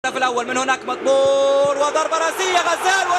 في الأول من هناك مطبور وضربة رأسية غزال